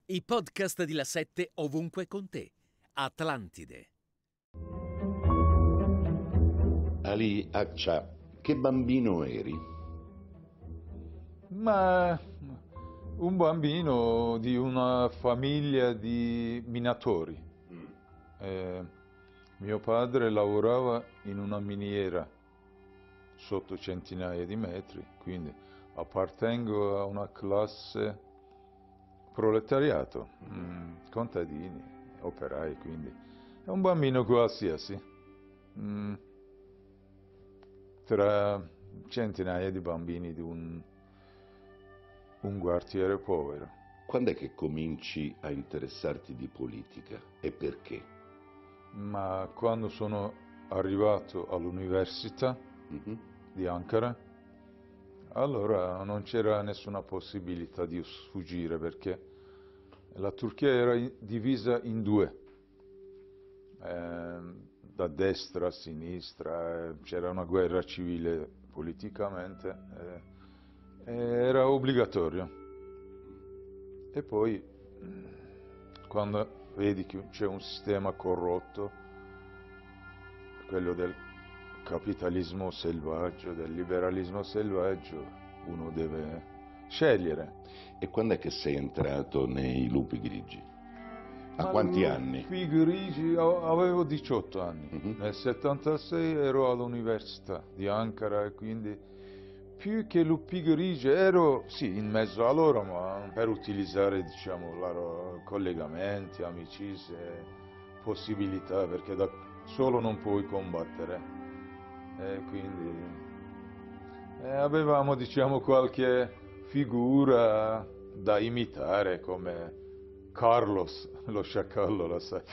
I podcast di La 7 ovunque con te. Atlantide. Ali Akça, che bambino eri? Ma un bambino di una famiglia di minatori. Mio padre lavorava in una miniera sotto centinaia di metri, quindi appartengo a una classe proletariato, contadini, operai, quindi è un bambino qualsiasi, tra centinaia di bambini di un quartiere povero. Quando è che cominci a interessarti di politica e perché? Ma quando sono arrivato all'università di Ankara, allora non c'era nessuna possibilità di sfuggire perché la Turchia era divisa in due, da destra a sinistra, c'era una guerra civile politicamente, era obbligatorio. E poi quando vedi che c'è un sistema corrotto, quello del capitalismo selvaggio, del liberalismo selvaggio, uno deve scegliere. E quando è che sei entrato nei Lupi Grigi? A quanti anni? Lupi Grigi, avevo 18 anni. Nel 76 ero all'università di Ankara e quindi più che Lupi Grigi ero sì in mezzo a loro, ma per utilizzare diciamo loro collegamenti, amicizie, possibilità, perché da solo non puoi combattere. E quindi avevamo diciamo qualche figura da imitare come Carlos, lo sciacallo, lo sai.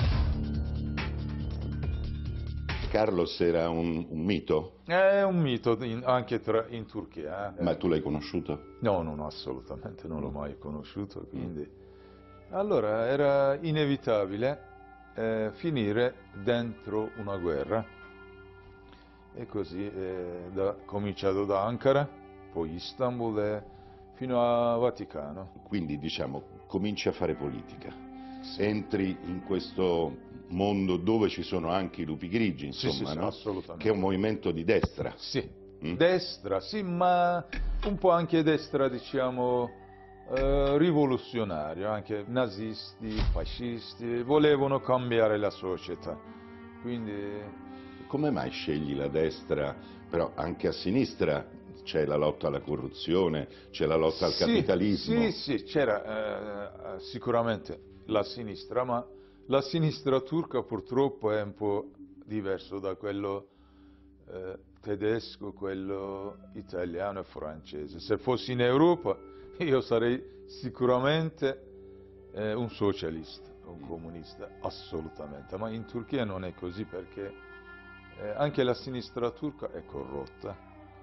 Carlos era un mito? È un mito anche in Turchia. Ma tu l'hai conosciuto? No, assolutamente non l'ho mai conosciuto, quindi... Allora, era inevitabile finire dentro una guerra. E così cominciato da Ankara, poi Istanbul e fino a Vaticano. Quindi diciamo, cominci a fare politica. Sì. Entri in questo mondo dove ci sono anche i Lupi Grigi, insomma, sì, no? assolutamente. Che è un movimento di destra. Sì, destra, sì, ma un po' anche destra, diciamo, rivoluzionario, anche nazisti, fascisti, volevano cambiare la società, quindi... Come mai scegli la destra, però anche a sinistra c'è la lotta alla corruzione, c'è la lotta al capitalismo? Sì, c'era sicuramente la sinistra, ma la sinistra turca purtroppo è un po' diverso da quello tedesco, quello italiano e francese. Se fossi in Europa io sarei sicuramente un socialista, un comunista, assolutamente, ma in Turchia non è così perché anche la sinistra turca è corrotta,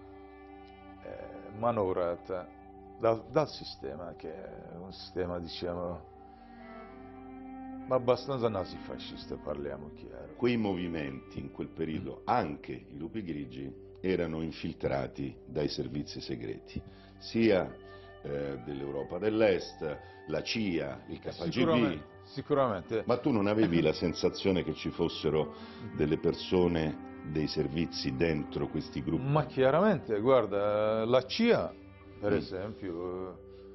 manovrata dal sistema, che è un sistema, diciamo, abbastanza nazifascista, parliamo chiaro. Quei movimenti in quel periodo, anche i Lupi Grigi, erano infiltrati dai servizi segreti, sia dell'Europa dell'Est, la CIA, il KGB. Sicuramente. Ma tu non avevi la sensazione che ci fossero delle persone dei servizi dentro questi gruppi? Ma chiaramente, guarda, la CIA, per esempio,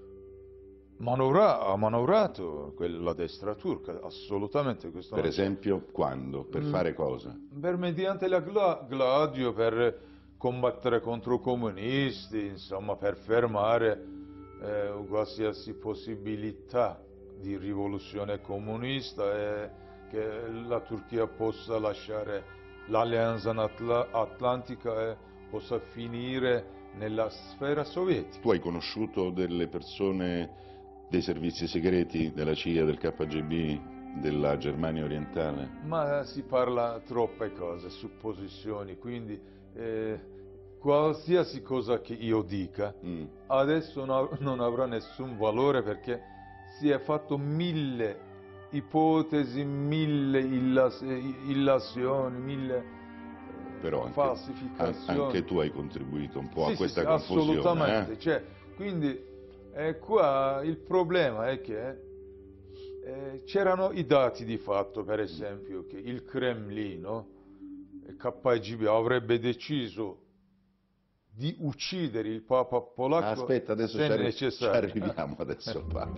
ha manovrato la destra turca, assolutamente. Questo per esempio, quando? Per fare cosa? Mediante la Gladio, per combattere contro i comunisti, insomma, per fermare qualsiasi possibilità di rivoluzione comunista e che la Turchia possa lasciare l'alleanza atlantica e possa finire nella sfera sovietica. Tu hai conosciuto delle persone dei servizi segreti, della CIA, del KGB, della Germania orientale? Ma si parla troppe cose, supposizioni, quindi qualsiasi cosa che io dica adesso non avrà nessun valore perché si è fatto 1000 ipotesi, 1000 illazioni, 1000 Però falsificazioni. anche tu hai contribuito un po' Sì, a questa sì, confusione. assolutamente. Cioè, quindi qua il problema è che C'erano i dati di fatto, per esempio, che il Cremlino, KGB, avrebbe deciso di uccidere il Papa polacco Aspetta, adesso se ci necessario. arriviamo adesso al Papa.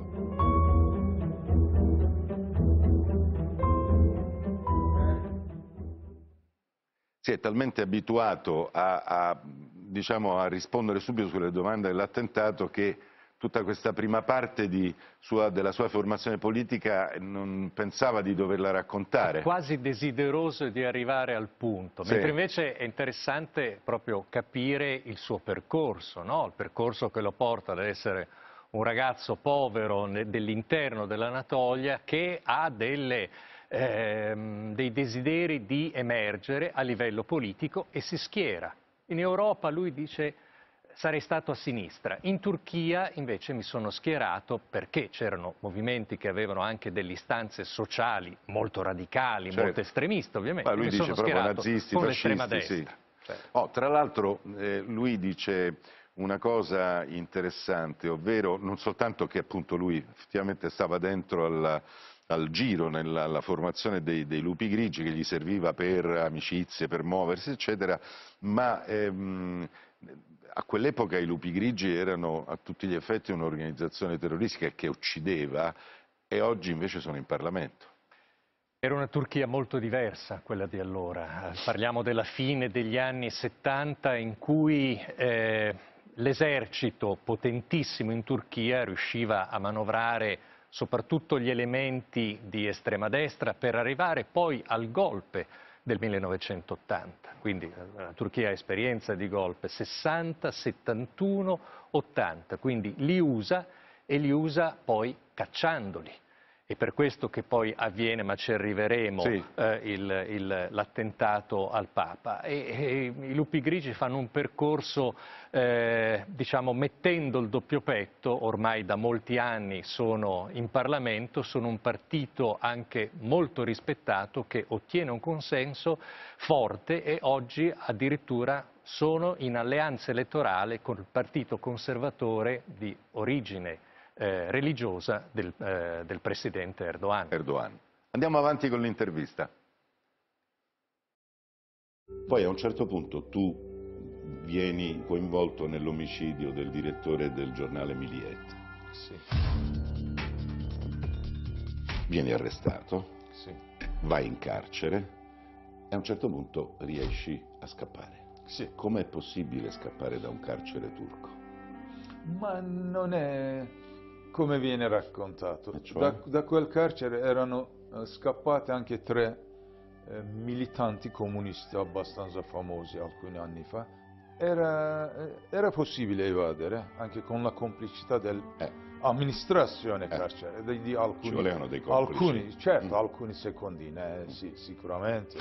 Si è talmente abituato diciamo, a rispondere subito sulle domande dell'attentato che tutta questa prima parte della sua formazione politica non pensava di doverla raccontare. Quasi desideroso di arrivare al punto, Sì. mentre invece è interessante proprio capire il suo percorso, no? Il percorso che lo porta ad essere un ragazzo povero dell'interno dell'Anatolia che ha dei desideri di emergere a livello politico e si schiera. In Europa lui dice: sarei stato a sinistra. In Turchia invece mi sono schierato perché c'erano movimenti che avevano anche delle istanze sociali molto radicali, Certo. molto estremiste ovviamente. Ma lui mi dice sono proprio schierato nazisti, con fascisti, l'estrema destra. sì. Certo. Tra l'altro lui dice una cosa interessante, ovvero non soltanto che appunto lui effettivamente stava dentro al giro, alla formazione dei lupi grigi che gli serviva per amicizie, per muoversi eccetera, ma a quell'epoca i lupi grigi erano a tutti gli effetti un'organizzazione terroristica che uccideva e oggi invece sono in Parlamento. Era una Turchia molto diversa, quella di allora. Parliamo della fine degli anni 70 in cui l'esercito potentissimo in Turchia riusciva a manovrare soprattutto gli elementi di estrema destra per arrivare poi al golpe del 1980. Quindi la Turchia ha esperienza di golpe 60, 71, 80, quindi li usa e li usa poi cacciandoli. È per questo che poi avviene, ma ci arriveremo, sì. L'attentato al Papa. E i lupi grigi fanno un percorso, diciamo, mettendo il doppio petto, ormai da molti anni sono in Parlamento, sono un partito anche molto rispettato che ottiene un consenso forte e oggi addirittura sono in alleanza elettorale con il partito conservatore di origine religiosa del presidente Erdogan. Andiamo avanti con l'intervista. Poi a un certo punto tu vieni coinvolto nell'omicidio del direttore del giornale Miliet. Sì. Vieni arrestato, Sì. vai in carcere e a un certo punto riesci a scappare. Sì. Com'è possibile scappare da un carcere turco? Ma non è come viene raccontato. Cioè? Da quel carcere erano scappati anche 3 militanti comunisti abbastanza famosi alcuni anni fa. Era possibile evadere anche con la complicità dell'amministrazione carceraria di alcuni. Ci volevano dei complici. Certo, alcuni secondini, sì, sicuramente.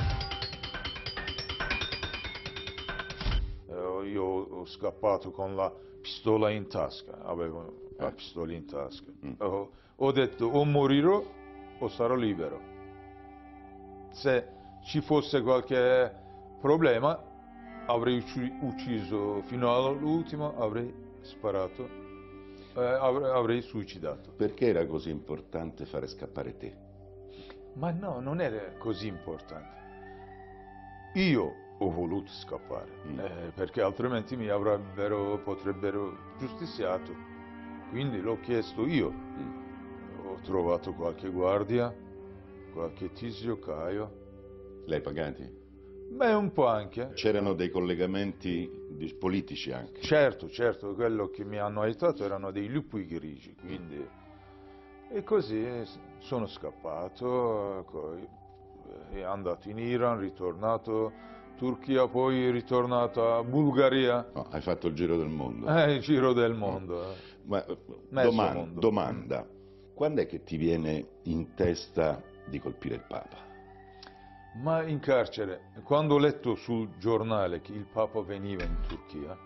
Io ho scappato con la pistola in tasca, avevo la pistola in tasca. Ho detto o morirò o sarò libero. Se ci fosse qualche problema avrei ucciso fino all'ultimo, avrei sparato, avrei suicidato. Perché era così importante fare scappare te? Ma no, non era così importante. Io ho voluto scappare, perché altrimenti mi potrebbero giustiziato. Quindi l'ho chiesto io. Ho trovato qualche guardia, qualche tizio Caio. L'hai pagati? Beh, un po' anche. C'erano dei collegamenti politici anche? Certo, quello che mi hanno aiutato erano dei lupi grigi, quindi. E così sono scappato, è andato in Iran, ritornato Turchia, poi ritornato a Bulgaria. No, hai fatto il giro del mondo. Il giro del mondo. Ma, mondo. domanda, quando è che ti viene in testa di colpire il Papa? Ma in carcere, quando ho letto sul giornale che il Papa veniva in Turchia,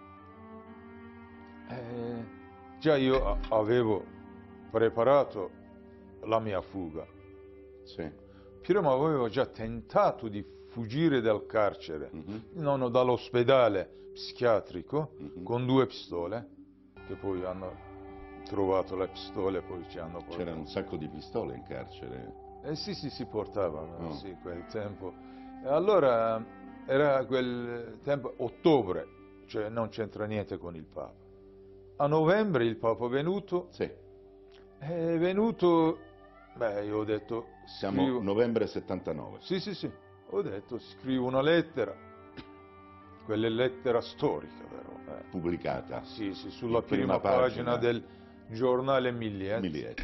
già io avevo preparato la mia fuga. Sì. Però avevo già tentato di fuggire dal carcere, non dall'ospedale psichiatrico, con 2 pistole, che poi hanno trovato le pistole, poi ci hanno portato. C'erano un sacco di pistole in carcere. Sì, sì, si portavano, Oh. sì, quel tempo. E allora era quel tempo, ottobre, cioè non c'entra niente con il Papa. A novembre il Papa Sì, è venuto, beh, io ho detto, siamo novembre 79. Sì, sì, sì, ho detto, scrivo una lettera, quella lettera storica, però. Pubblicata. Sì, sì, sulla In prima prima pagina del giornale Milliet. Milliet.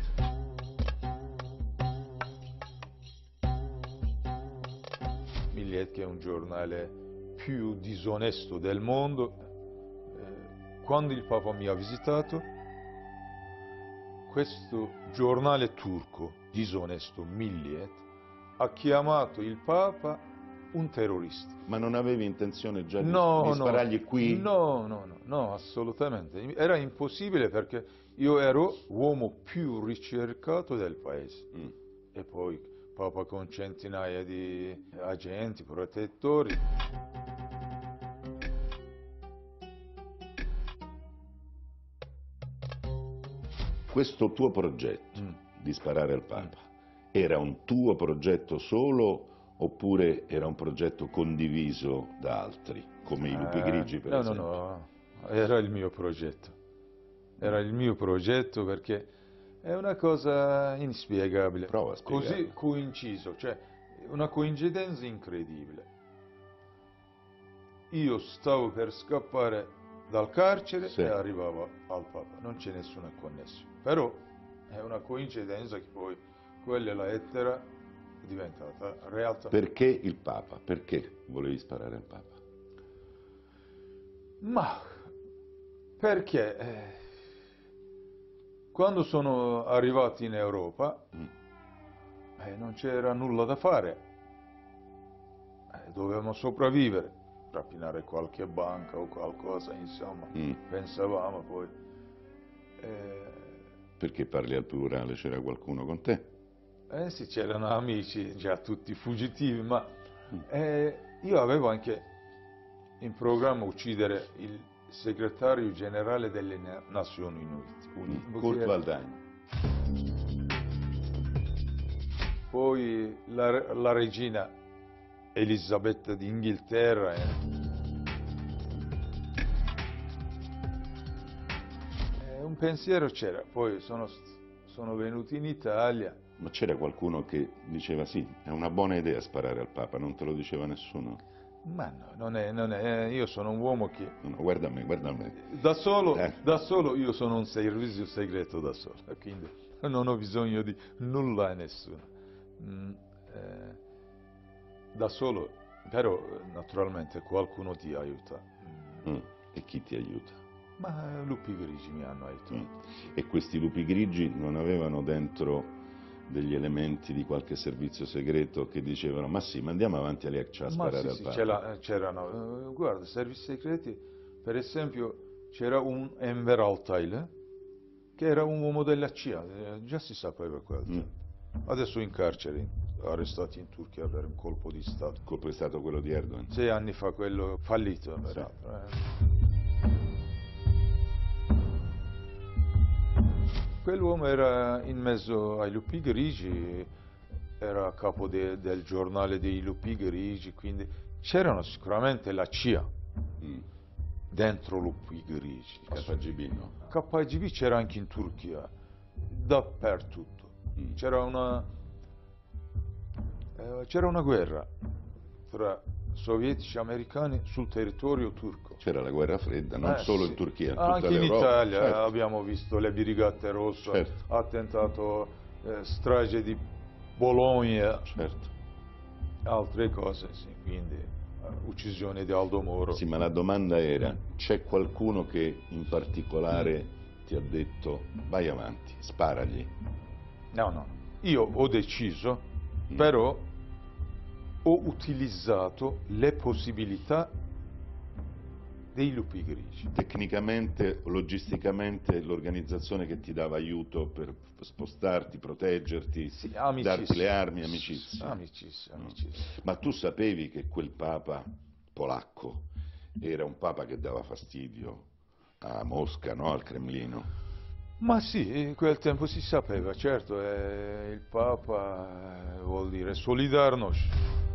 Milliet, che è un giornale più disonesto del mondo. Quando il Papa mi ha visitato, questo giornale turco disonesto, Milliet, ha chiamato il Papa un terrorista. Ma non avevi intenzione già di No, sparargli qui? no, assolutamente. Era impossibile perché io ero l'uomo più ricercato del paese. E poi Papa con centinaia di agenti, protettori. Questo tuo progetto di sparare al Papa era un tuo progetto solo oppure era un progetto condiviso da altri, come i lupi grigi per esempio? No, era il mio progetto. Era il mio progetto perché è una cosa inspiegabile. Prova a spiegarlo. Così coinciso, cioè una coincidenza incredibile. Io stavo per scappare dal carcere Sì. e arrivavo al Papa, non c'è nessuna connessione. Però è una coincidenza che poi quella lettera è diventata realtà. Perché il Papa? Perché volevi sparare al Papa? Ma perché quando sono arrivati in Europa non c'era nulla da fare, dovevamo sopravvivere, rapinare qualche banca o qualcosa, insomma, pensavamo poi. Perché parli al plurale? C'era qualcuno con te? Sì, c'erano amici, già tutti fuggitivi, ma io avevo anche in programma uccidere il segretario generale delle Nazioni Unite. Kurt Waldheim. Poi la regina Elisabetta d'Inghilterra. Un pensiero c'era, poi sono venuti in Italia. Ma c'era qualcuno che diceva sì, è una buona idea sparare al Papa, non te lo diceva nessuno? Ma no, non è, io sono un uomo che... No, guarda me. Da solo io sono un servizio segreto da solo, quindi non ho bisogno di nulla a nessuno. Da solo, però naturalmente qualcuno ti aiuta. E chi ti aiuta? Ma lupi grigi mi hanno aiutato. E questi lupi grigi non avevano dentro degli elementi di qualche servizio segreto che dicevano ma sì, ma andiamo avanti a sparare al Papa? C'erano, guarda, servizi segreti, per esempio c'era un Enver Altay, che era un uomo della CIA, già si sapeva quello. Adesso in carcere, arrestati in Turchia per un colpo di Stato. Il colpo di Stato quello di Erdogan? 6 anni fa, quello fallito, peraltro. Quell'uomo era in mezzo ai lupi grigi, era capo del giornale dei lupi grigi, quindi c'erano sicuramente la CIA dentro lupi grigi. KGB no? KGB c'era anche in Turchia, dappertutto. C'era una guerra tra sovietici e americani sul territorio turco. C'era la guerra fredda, non solo in Turchia, in tutta anche in l'Europa. Italia, certo. Abbiamo visto le Brigate Rosse, Certo. attentato, strage di Bologna, Certo. altre cose, sì, quindi uccisione di Aldo Moro. Sì, ma la domanda era, c'è qualcuno che in particolare ti ha detto vai avanti, sparagli? No, io ho deciso, però ho utilizzato le possibilità dei lupi grigi. Tecnicamente, logisticamente, l'organizzazione che ti dava aiuto per spostarti, proteggerti, Sì, darti le armi, amicizia. Amicizia. Ma tu sapevi che quel Papa polacco era un Papa che dava fastidio a Mosca, no? Al Cremlino? Ma sì, in quel tempo si sapeva, certo, il Papa vuol dire solidarność.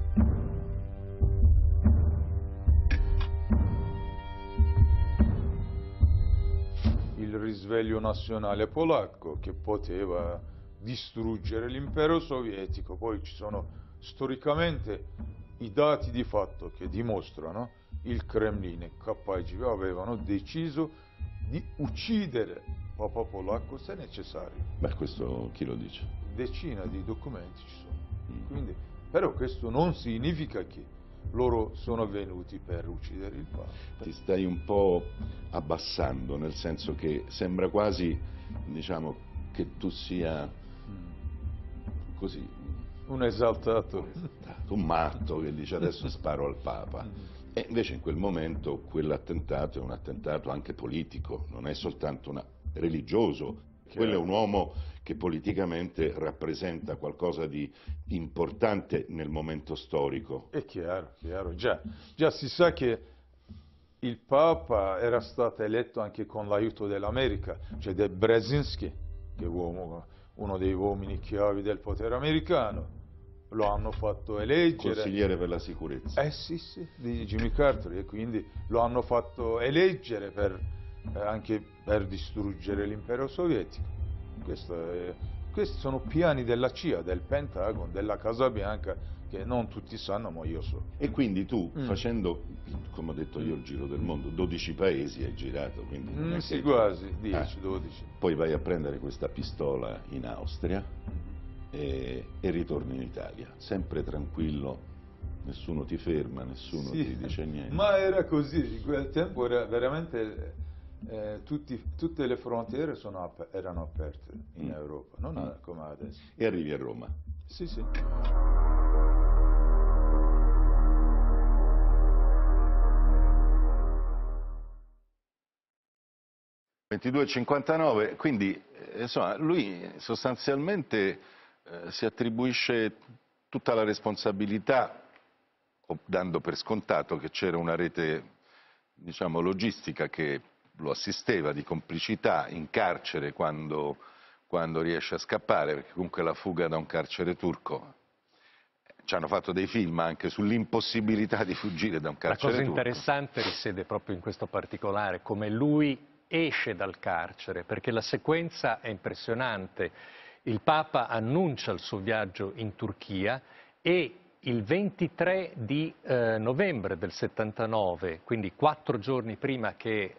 Il risveglio nazionale polacco che poteva distruggere l'impero sovietico. Poi ci sono storicamente i dati di fatto che dimostrano il Cremlino e KGB avevano deciso di uccidere Papa polacco se necessario. Beh, questo chi lo dice? Decine di documenti ci sono. Quindi, però questo non significa che loro sono venuti per uccidere il Papa. Ti stai un po' abbassando, nel senso che sembra quasi, diciamo, che tu sia così... Un esaltato. Un matto che dice adesso sparo al Papa. E invece in quel momento quell'attentato è un attentato anche politico, non è soltanto religioso. Quello è un uomo che politicamente rappresenta qualcosa di importante nel momento storico. È chiaro, chiaro. Già si sa che il Papa era stato eletto anche con l'aiuto dell'America, cioè del Brzezinski, che è uno dei uomini chiavi del potere americano. Lo hanno fatto eleggere. Consigliere per la sicurezza. Sì, di Jimmy Carter, e quindi lo hanno fatto eleggere anche per distruggere l'impero sovietico. Questi sono piani della CIA, del Pentagon, della Casa Bianca, che non tutti sanno, ma io so. E quindi tu, facendo, come ho detto io, il giro del mondo, 12 paesi hai girato, quindi non è Sì, che... quasi, 10, 12. Poi vai a prendere questa pistola in Austria e ritorni in Italia, sempre tranquillo, nessuno ti ferma, nessuno ti dice niente. Ma era così, in quel tempo era veramente, tutte le frontiere erano aperte in Europa, non come adesso. E arrivi a Roma. Sì. 22,59, quindi insomma lui sostanzialmente si attribuisce tutta la responsabilità, dando per scontato che c'era una rete, diciamo, logistica che lo assisteva, di complicità in carcere quando riesce a scappare, perché comunque la fuga da un carcere turco, ci hanno fatto dei film anche sull'impossibilità di fuggire da un carcere turco. La cosa interessante risiede proprio in questo particolare, come lui esce dal carcere, perché la sequenza è impressionante. Il Papa annuncia il suo viaggio in Turchia e il 23 di novembre del 79, quindi 4 giorni prima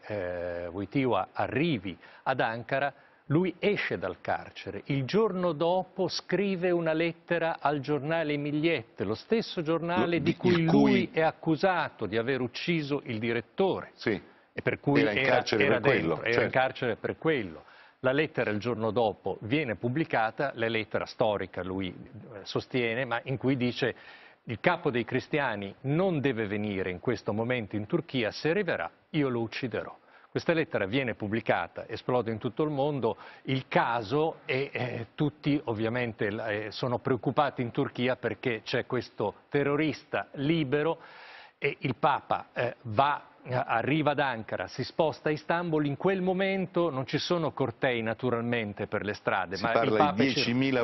che Wojtyła arrivi ad Ankara, lui esce dal carcere. Il giorno dopo scrive una lettera al giornale Migliette, lo stesso giornale di cui lui è accusato di aver ucciso il direttore. Sì. E per cui era in carcere per quello. Era certo. in carcere per quello. La lettera il giorno dopo viene pubblicata, la lettera storica lui sostiene, ma in cui dice: il capo dei cristiani non deve venire in questo momento in Turchia, se arriverà io lo ucciderò. Questa lettera viene pubblicata, esplode in tutto il mondo il caso e tutti ovviamente sono preoccupati in Turchia perché c'è questo terrorista libero e il Papa arriva ad Ankara, si sposta a Istanbul, in quel momento non ci sono cortei naturalmente per le strade, ma il Papa di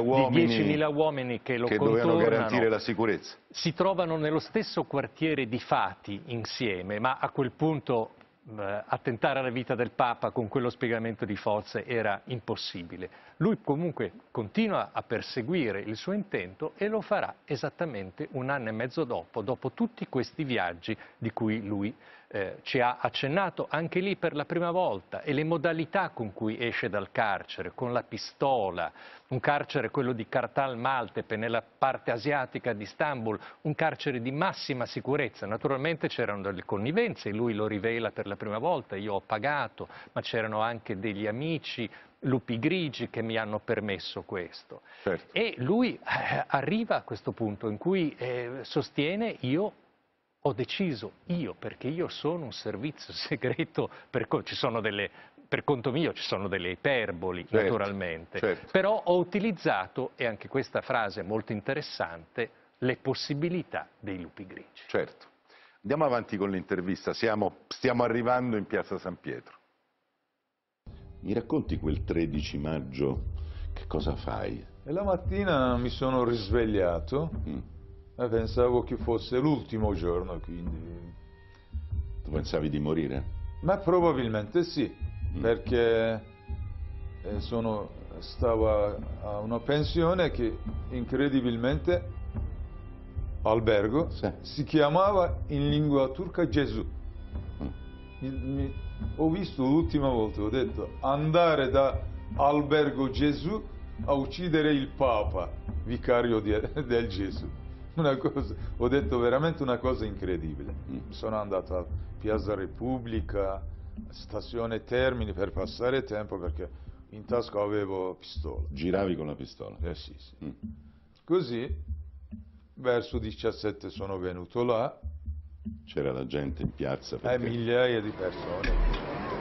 10.000 uomini che lo dovevano garantire la sicurezza. Si trovano nello stesso quartiere di Fati insieme, ma a quel punto attentare alla vita del Papa con quello spiegamento di forze era impossibile. Lui comunque continua a perseguire il suo intento e lo farà esattamente 1 anno e mezzo dopo tutti questi viaggi di cui lui ci ha accennato anche lì per la prima volta, e le modalità con cui esce dal carcere, con la pistola, un carcere, quello di Kartal Maltepe, nella parte asiatica di Istanbul, un carcere di massima sicurezza. Naturalmente c'erano delle connivenze, lui lo rivela per la prima volta, io ho pagato, ma c'erano anche degli amici, lupi grigi, che mi hanno permesso questo. Certo. E lui arriva a questo punto in cui sostiene: io ho deciso, perché io sono un servizio segreto, per conto mio ci sono delle iperboli, certo, naturalmente, certo. Però ho utilizzato, e anche questa frase è molto interessante, le possibilità dei lupi grigi. Certo. Andiamo avanti con l'intervista, stiamo arrivando in Piazza San Pietro. Mi racconti quel 13 maggio, che cosa fai? E la mattina mi sono risvegliato e pensavo che fosse l'ultimo giorno, quindi... Tu pensavi di morire? Ma probabilmente sì, perché stavo a una pensione che incredibilmente, albergo, Sì. si chiamava in lingua turca Gesù. Ho visto l'ultima volta, ho detto, andare da albergo Gesù a uccidere il Papa, vicario del Gesù. Ho detto veramente una cosa incredibile. Sono andato a Piazza Repubblica, stazione Termini per passare tempo perché in tasca avevo pistola. Giravi con la pistola? Sì. Così, verso 17 sono venuto là. C'era la gente in piazza perché... Migliaia di persone.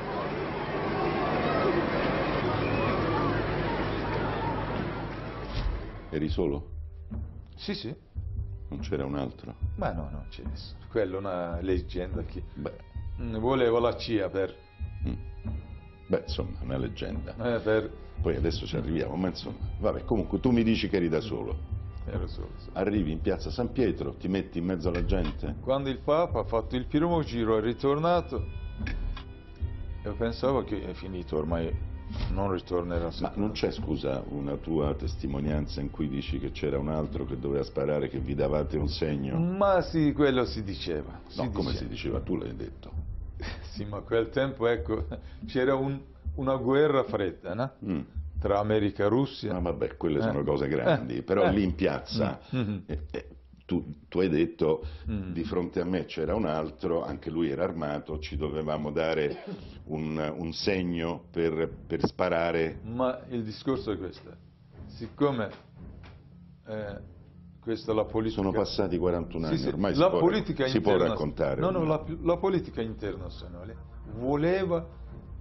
Eri solo? Sì. Non c'era un altro? Ma no, non c'è nessuno. Quella è una leggenda che Beh, volevo la CIA per... beh, insomma, una leggenda. per... Poi adesso ci arriviamo, ma insomma, vabbè, comunque tu mi dici che eri da solo. Ero solo. Arrivi in piazza San Pietro, ti metti in mezzo alla gente. Quando il Papa ha fatto il primo giro, è ritornato, io pensavo che è finito, ormai non ritornerà. Ma non c'è, scusa, una tua testimonianza in cui dici che c'era un altro che doveva sparare, che vi davate un segno? Ma sì, quello si diceva. No, come si diceva? Tu l'hai detto. Sì, ma a quel tempo, ecco, c'era una guerra fredda, no? Tra America e Russia. Ma vabbè, quelle sono cose grandi, però lì in piazza tu hai detto di fronte a me c'era un altro, anche lui era armato, ci dovevamo dare un segno per sparare. Ma il discorso è questo, siccome questa è la politica... Sono passati 41 anni, sì, ormai si può raccontare. No, la politica internazionale voleva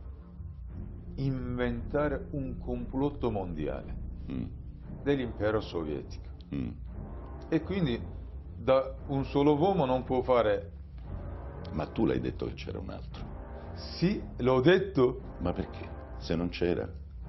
inventare un complotto mondiale dell'impero sovietico e quindi da un solo uomo non può fare... Ma tu l'hai detto che c'era un altro? Sì, l'ho detto. Ma perché? Se non c'era?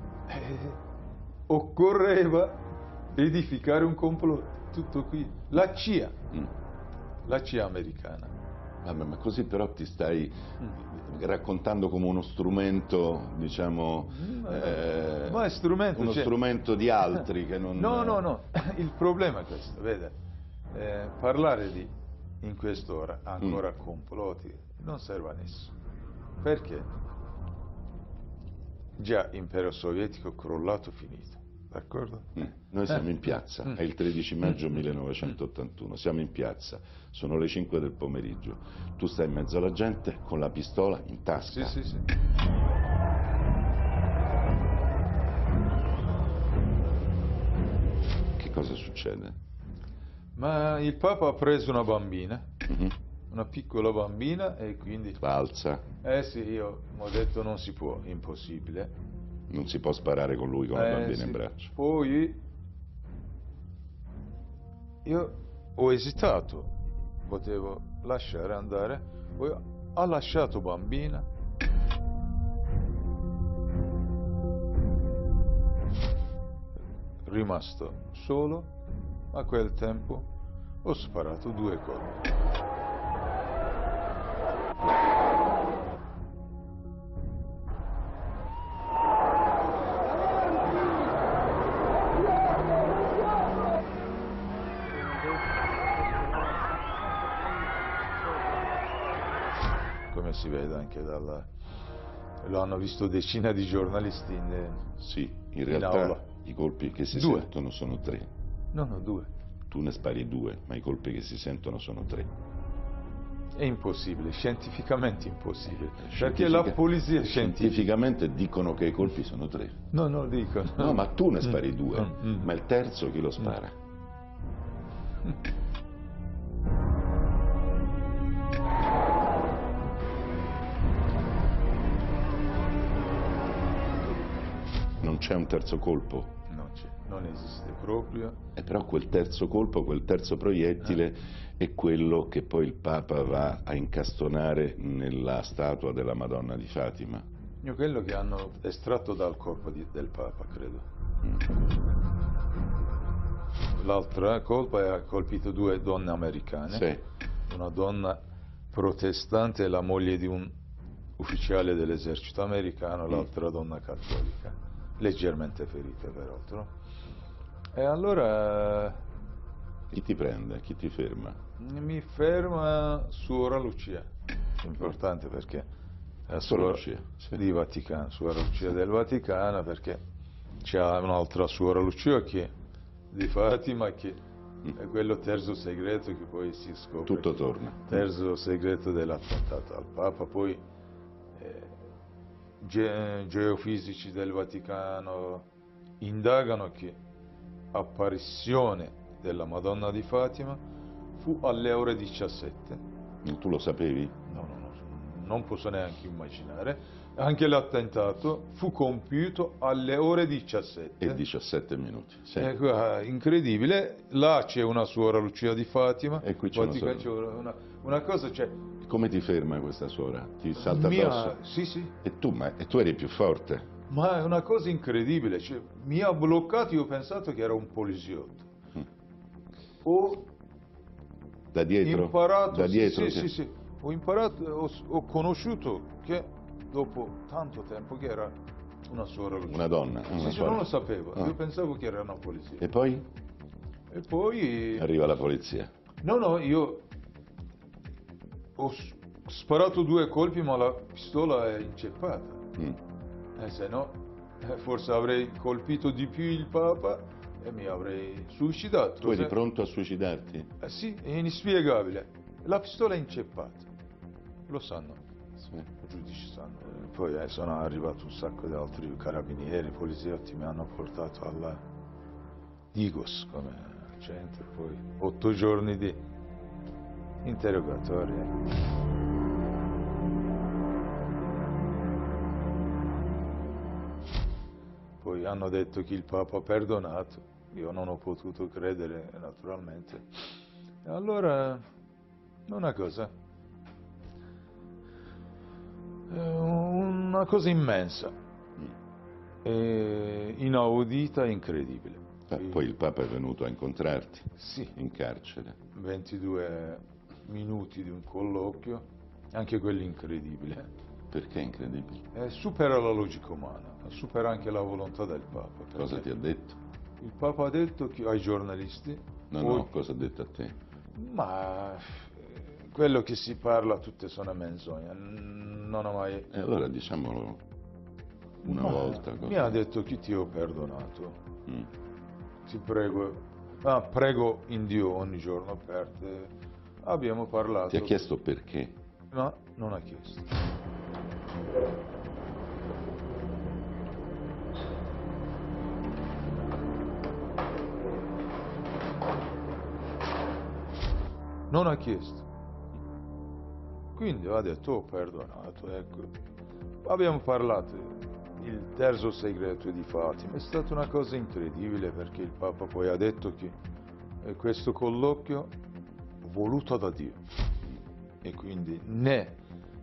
Occorreva edificare un complotto, tutto qui. La CIA americana. Vabbè, ma così però ti stai raccontando come uno strumento, diciamo, ma è strumento, uno strumento di altri che non... No, il problema è questo, vede, parlare in quest'ora ancora complotti non serve a nessuno, perché già l'impero sovietico crollato, finito. D'accordo? Noi siamo in piazza, è il 13 maggio 1981, siamo in piazza, sono le 5 del pomeriggio, tu stai in mezzo alla gente con la pistola in tasca. Sì. Che cosa succede? Ma il Papa ha preso una bambina, una piccola bambina, e quindi... Balza. Sì, io ho detto non si può, impossibile. Non si può sparare con lui con la bambina sì. in braccio. Poi io ho esitato, potevo lasciare andare, poi ha lasciato bambina. Rimasto solo, a quel tempo ho sparato 2 colpi. Come si vede anche l'hanno visto decine di giornalisti Sì, in realtà aula. I colpi che si 2. sentono sono 3. No, 2. Tu ne spari 2, ma i colpi che si sentono sono 3. È impossibile, scientificamente impossibile, perché la polizia scientificamente dicono che i colpi sono 3. No, dicono. No, ma tu ne spari 2, ma il terzo chi lo spara? Non c'è un terzo colpo? Non c'è, non esiste proprio. Però quel terzo colpo, quel terzo proiettile è quello che poi il Papa va a incastonare nella statua della Madonna di Fatima. Quello che hanno estratto dal corpo del Papa, credo. L'altra colpa ha colpito 2 donne americane. Sì. Una donna protestante e la moglie di un ufficiale dell'esercito americano, l'altra donna cattolica, leggermente ferite peraltro. E allora Chi ti prende? Chi ti ferma? mi ferma Suora Lucia, importante perché è la Suora suora Lucia, sì. di Vaticano, Suora Lucia del Vaticano, perché c'è un'altra Suora Lucia che di Fatima che è quello terzo segreto che poi si scopre. Tutto torna. Terzo segreto dell'attentato al Papa, poi geofisici del Vaticano indagano che apparizione della Madonna di Fatima fu alle ore 17. Tu lo sapevi? No, non posso neanche immaginare. Anche l'attentato fu compiuto alle ore 17. E 17 minuti. Sì. Incredibile. Là c'è una Suora Lucia di Fatima. E qui c'è una cosa, cioè, Come ti ferma questa suora? Ti salta addosso? Sì. E tu eri più forte. Ma è una cosa incredibile, cioè, mi ha bloccato, io ho pensato che era un poliziotto. Ho Da dietro? imparato, Da dietro? sì. Ho imparato, ho conosciuto che dopo tanto tempo che era una Suora Lucia. Una donna? Sì, non lo sapevo, io pensavo che era una polizia. E poi? E poi... Arriva la polizia. No, io ho sparato 2 colpi ma la pistola è inceppata. Se no, forse avrei colpito di più il Papa e mi avrei suicidato. Tu eri pronto a suicidarti? Sì, è inspiegabile. La pistola è inceppata. Lo sanno. Sì. I giudici sanno. Poi sono arrivato un sacco di altri carabinieri, poliziotti, mi hanno portato alla Digos come centro. Poi 8 giorni di interrogatorio. Poi hanno detto che il Papa ha perdonato, io non ho potuto credere naturalmente. E allora, una cosa immensa, inaudita e incredibile. Poi il Papa è venuto a incontrarti? Sì. In carcere? 22 minuti di un colloquio, anche quello incredibile. Perché incredibile? Supera la logica umana, supera anche la volontà del Papa. Cosa ti ha detto? Il Papa ha detto ai giornalisti... No, cosa ha detto a te? Ma quello che si parla tutte sono menzogne, non ho mai... E allora diciamolo una volta. Così. Mi ha detto che ti ho perdonato, ti prego, prego in Dio ogni giorno per te. Abbiamo parlato... Ti ha chiesto perché? No, non ha chiesto. Non ha chiesto. Quindi ha detto ho perdonato, ecco. Abbiamo parlato, il terzo segreto di Fatima, è stata una cosa incredibile perché il Papa poi ha detto che questo colloquio voluto da Dio e quindi né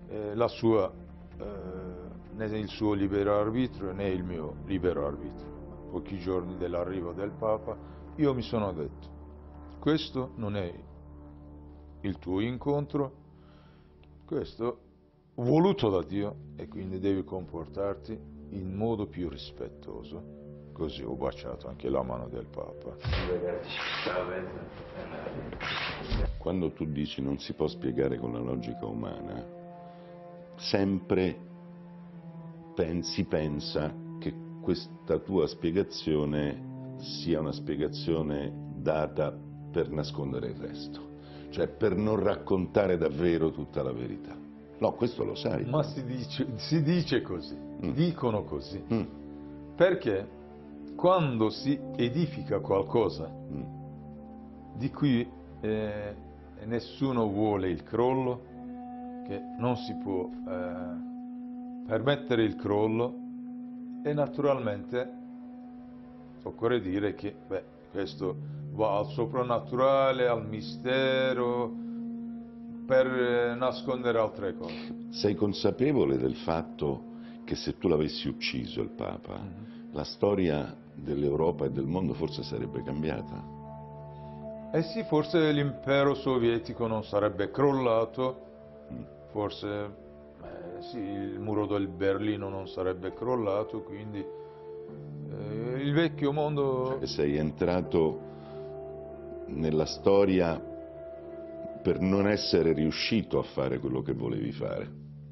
il suo libero arbitrio né il mio libero arbitrio. Pochi giorni dell'arrivo del Papa io mi sono detto questo non è il tuo incontro, questo voluto da Dio e quindi devi comportarti in modo più rispettoso. Così ho baciato anche la mano del Papa. Quando tu dici non si può spiegare con la logica umana, sempre si pensa che questa tua spiegazione sia una spiegazione data per nascondere il resto, cioè per non raccontare davvero tutta la verità. No, questo lo sai. Ma si dice così, dicono così, perché quando si edifica qualcosa di cui nessuno vuole il crollo, che non si può permettere il crollo, e naturalmente occorre dire che questo va al soprannaturale, al mistero, per nascondere altre cose. Sei consapevole del fatto che se tu l'avessi ucciso il Papa, la storia dell'Europa e del mondo forse sarebbe cambiata. Eh sì, forse l'impero sovietico non sarebbe crollato, forse sì, il muro del Berlino non sarebbe crollato, quindi il vecchio mondo... Cioè, sei entrato nella storia per non essere riuscito a fare quello che volevi fare.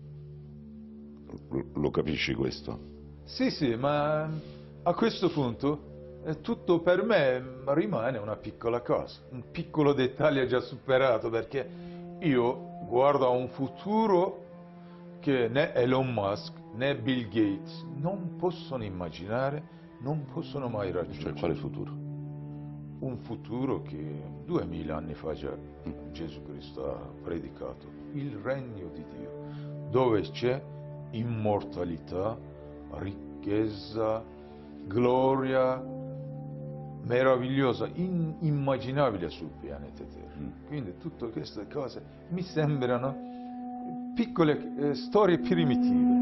Lo capisci questo? Sì, ma a questo punto tutto per me rimane una piccola cosa, un piccolo dettaglio già superato, perché io guardo a un futuro che né Elon Musk né Bill Gates non possono immaginare, non possono mai raggiungere. Cioè, quale futuro? Un futuro che 2000 anni fa già Gesù Cristo ha predicato, il regno di Dio, dove c'è immortalità, ricchezza, gloria meravigliosa, inimmaginabile sul pianeta Terra. Quindi tutte queste cose mi sembrano piccole storie primitive.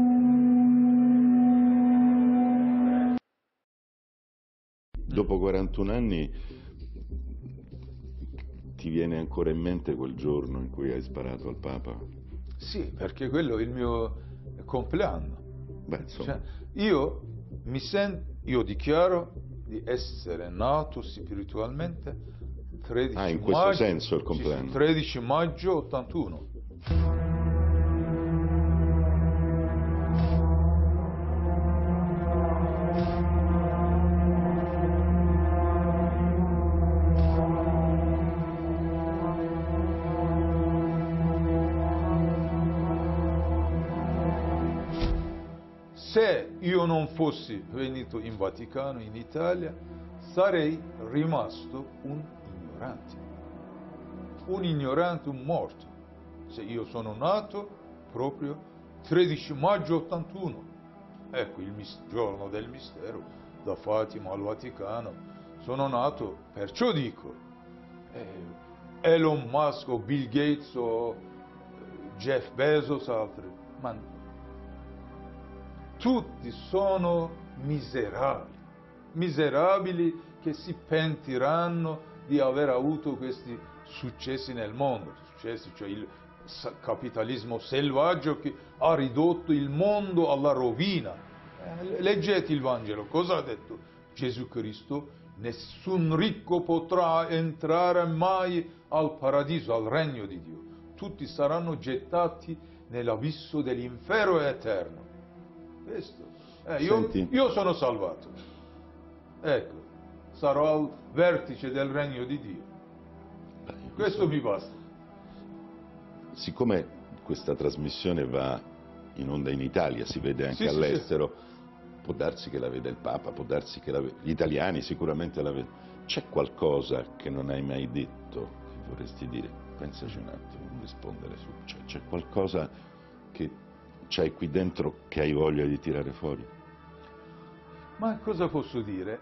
Dopo 41 anni ti viene ancora in mente quel giorno in cui hai sparato al Papa? Sì, perché quello è il mio compleanno. Beh, insomma. Cioè, io dichiaro di essere nato spiritualmente 13 Ah, in questo maggio, senso il compleanno. sì, 13 maggio 81. Se io non fossi venuto in Vaticano, in Italia, sarei rimasto un ignorante, un morto. Se io sono nato proprio 13 maggio 81, ecco il giorno del mistero, da Fatima al Vaticano, sono nato, perciò dico, Elon Musk o Bill Gates o Jeff Bezos, altri, ma tutti sono miserabili che si pentiranno di aver avuto questi successi nel mondo, cioè il capitalismo selvaggio che ha ridotto il mondo alla rovina. Leggete il Vangelo, cosa ha detto Gesù Cristo? Nessun ricco potrà entrare mai al paradiso, al regno di Dio. Tutti saranno gettati nell'abisso dell'inferno eterno. Questo. Io sono salvato. Ecco, sarò al vertice del regno di Dio. Questo mi basta. Siccome questa trasmissione va in onda in Italia, si vede anche all'estero, può darsi che la veda il Papa, può darsi che gli italiani sicuramente la vedono. C'è qualcosa che non hai mai detto, che vorresti dire? Pensaci un attimo, non rispondere su. C'è qualcosa che c'hai qui dentro che hai voglia di tirare fuori? Ma cosa posso dire?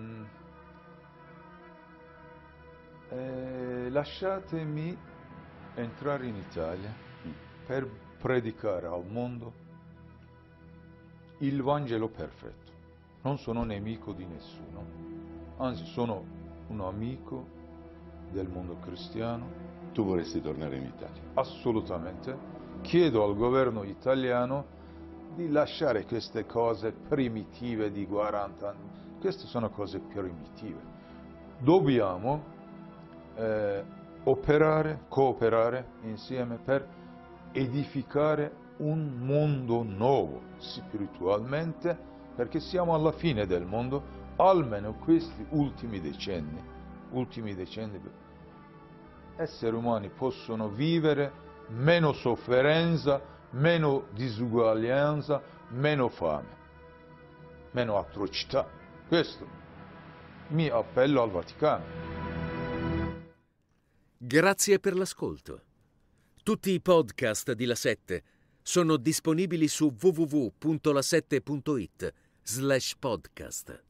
Lasciatemi entrare in Italia per predicare al mondo il Vangelo perfetto. Non sono nemico di nessuno, anzi sono un amico del mondo cristiano. Tu vorresti tornare in Italia? Assolutamente. Chiedo al governo italiano di lasciare queste cose primitive di 40 anni. Queste sono cose primitive. Dobbiamo cooperare insieme per edificare un mondo nuovo spiritualmente, perché siamo alla fine del mondo, almeno questi ultimi decenni, esseri umani possono vivere meno sofferenza, meno disuguaglianza, meno fame, meno atrocità. Questo mi appello al Vaticano. Grazie per l'ascolto. Tutti i podcast di La 7 sono disponibili su www.la7.it/podcast.